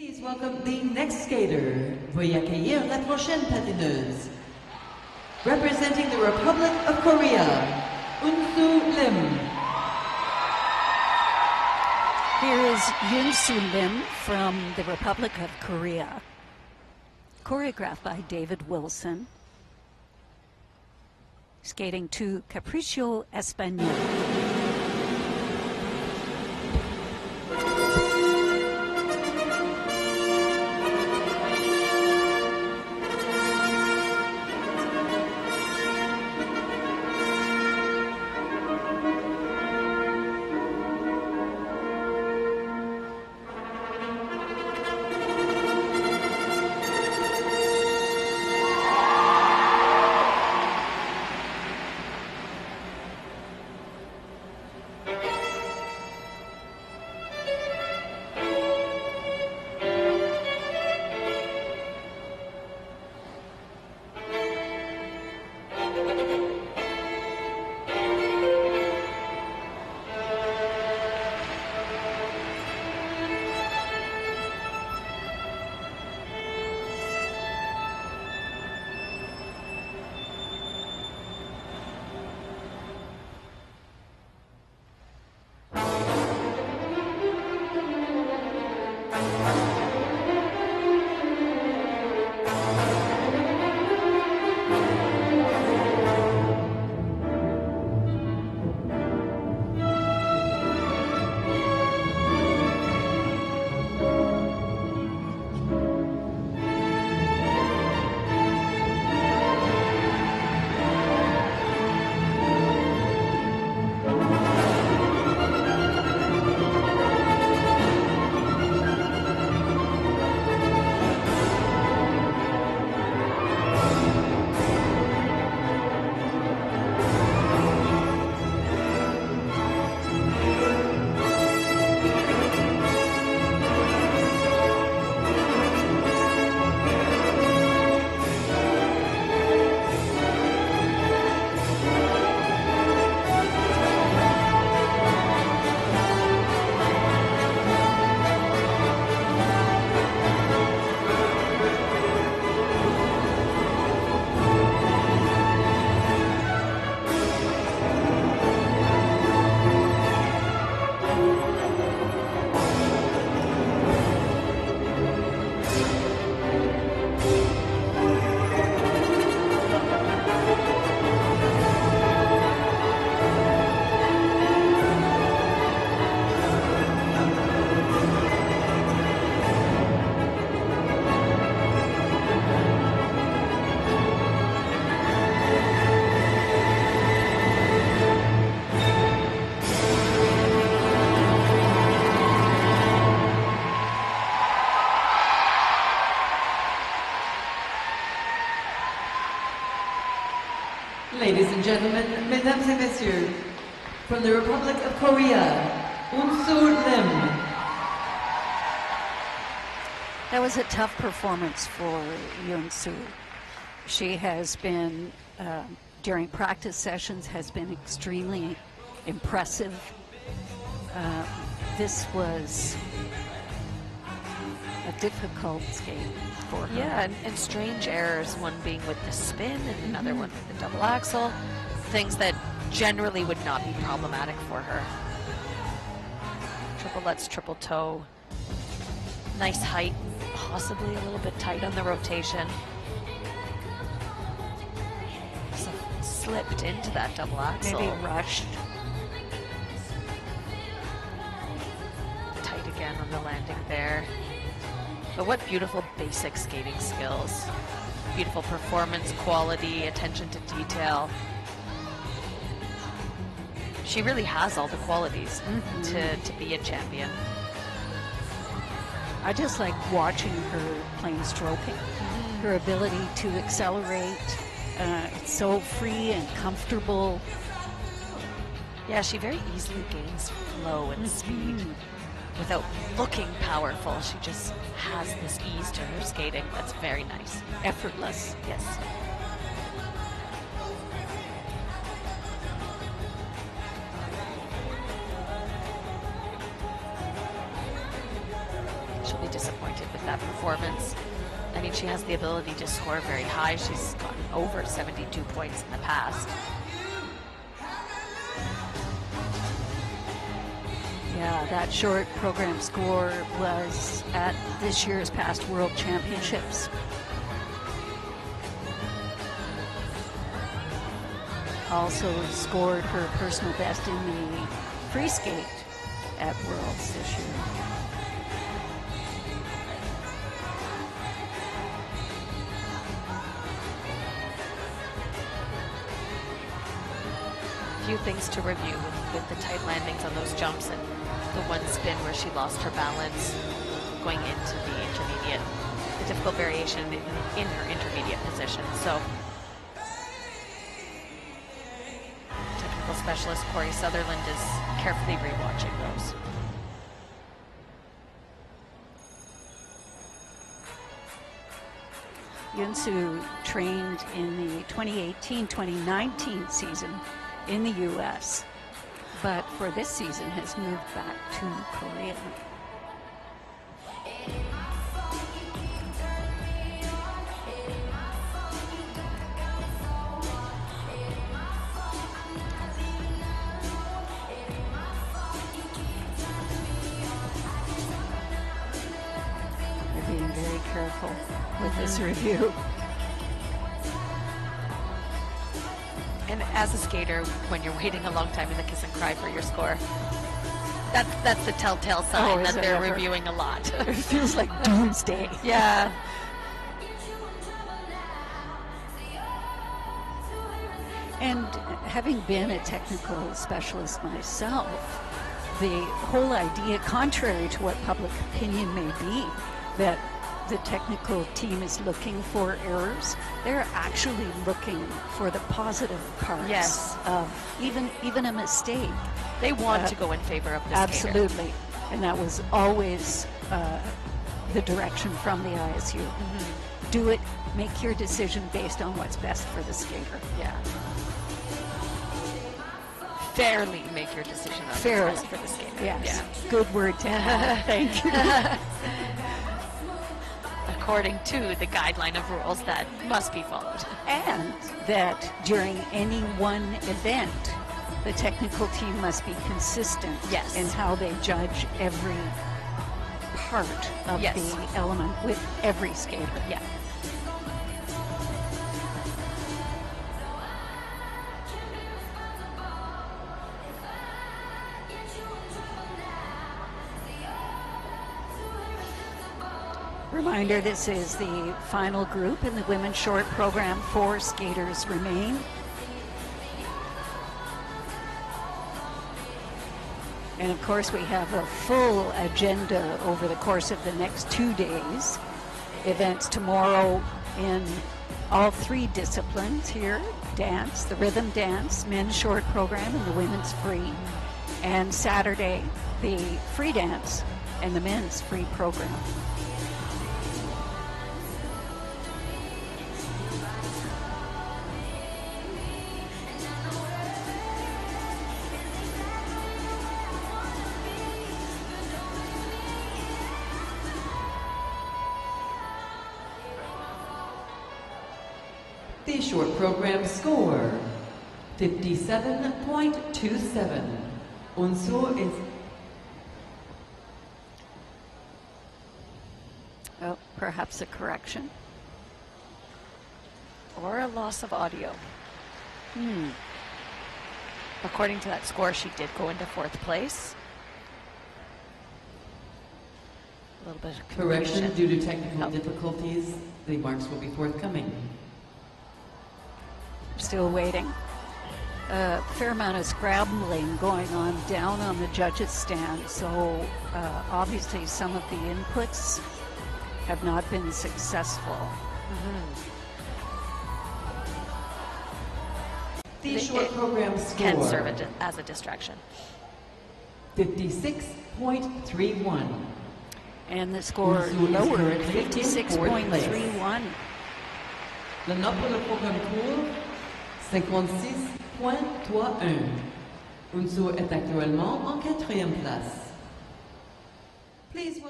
Please welcome the next skater. Veuillez accueillir la prochaine patineuse. Representing the Republic of Korea, Eun-Soo Lim. Here is Eun-Soo Lim from the Republic of Korea, choreographed by David Wilson, skating to Capriccio Español. Ladies and gentlemen, mesdames et messieurs, from the Republic of Korea, Eun-Soo Lim. That was a tough performance for Eun-Soo. She has been, during practice sessions, has been extremely impressive. This was a difficult skate for her. Yeah, and strange errors, one being with the spin and another one with the double axel, things that generally would not be problematic for her. Triple lutz, triple toe, nice height, possibly a little bit tight on the rotation. So slipped into that double axel. Maybe rushed. Tight again on the landing there. But what beautiful basic skating skills. Beautiful performance quality, attention to detail. She really has all the qualities to be a champion. I just like watching her playing stroking. Her ability to accelerate, it's so free and comfortable. Yeah, she very easily gains flow and speed without looking powerful. She just has this ease to her skating that's very nice. Effortless. Yes. She'll be disappointed disappointed with that performance. I mean, she has the ability to score very high. She's gotten over 72 points in the past. Yeah, that short program score was at this year's past World Championships. Also scored her personal best in the free skate at Worlds this year. Few things to review with the tight landings on those jumps and the one spin where she lost her balance going into the intermediate, the difficult variation in her intermediate position. So technical specialist Corey Sutherland is carefully rewatching those. Yunsu trained in the 2018-2019 season in the U.S., but for this season has moved back to Korea. They're being very careful with this review. And as a skater, when you're waiting a long time in the kiss and cry for your score, that's the telltale sign that they're reviewing a lot. It feels like doomsday. Yeah. And having been a technical specialist myself, the whole idea, contrary to what public opinion may be, that the technical team is looking for errors, they're actually looking for the positive parts Yes. of even a mistake. They want to go in favor of the skater. Absolutely. And that was always the direction from the ISU. Do it, make your decision based on what's best for the skater. Yeah. Fairly make your decision on Fairly. what's best for the skater. Yes. Yeah. Good word to have. Thank you. According to the guideline of rules that must be followed. And that during any one event, the technical team must be consistent Yes. in how they judge every part of Yes. the element with every skater. Yeah. Reminder, this is the final group in the women's short program. 4 skaters remain. And of course, we have a full agenda over the course of the next 2 days. Events tomorrow in all 3 disciplines here: dance, the rhythm dance, men's short program, and the women's free. And Saturday, the free dance and the men's free program. The short program score, 57.27. Unsu is... Oh, perhaps a correction. Or a loss of audio. According to that score, she did go into 4th place. A little bit of Correction confusion. due to technical difficulties. The marks will be forthcoming. Still waiting. A fair amount of scrambling going on down on the judges' stand, so obviously some of the inputs have not been successful. The short program score, Can serve it as a distraction. 56.31. And the score Unsu is lowered, currently in 56.31. Le note pour le programme court, 56.31. Unsu est actuellement en 4e place. Please